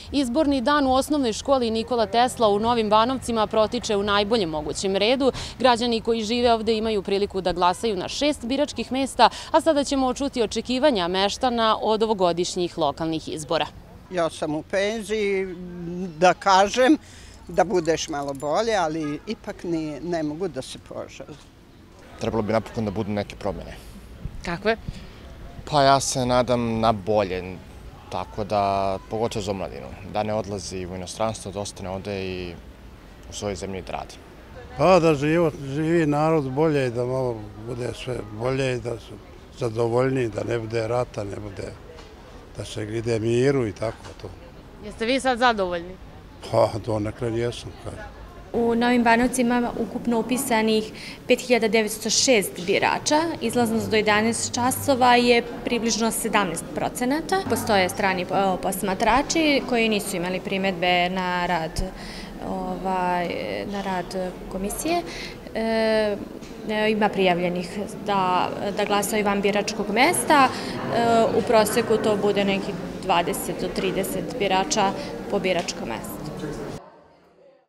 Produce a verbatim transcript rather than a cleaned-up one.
Izborni dan u osnovnoj školi Nikola Tesla u Novim Banovcima protiče u najboljem mogućem redu. Građani koji žive ovde imaju priliku da glasaju na šest biračkih mesta, a sada ćemo čuti očekivanja meštana od ovogodišnjih lokalnih izbora. Ja sam u penziji, da kažem da budeš malo bolje, ali ipak ne mogu da se požalim. Trebalo bi napokon da budu neke promjene. Kakve? Pa ja se nadam na bolje, tako da pogotovo za omladinu, da ne odlazi u inostranstvo, da ostane ovde i u svojoj zemlji da radi. Pa da živi narod bolje i da malo bude sve bolje i da su zadovoljni, da ne bude rata, ne bude da se ide miru i tako to. Jeste vi sad zadovoljni? Pa donekle jesam. U Novim Banovcima ima ukupno upisanih pet hiljada devetsto šest birača. Izlaznost do jedanaest časova je približno sedamnaest procenata. Postoje strani posmatrači koji nisu imali primedbe na rad na rad komisije. Ima prijavljenih da glasaju van biračkog mesta. U proseku to bude nekih dvadeset do trideset birača po biračkom mestu.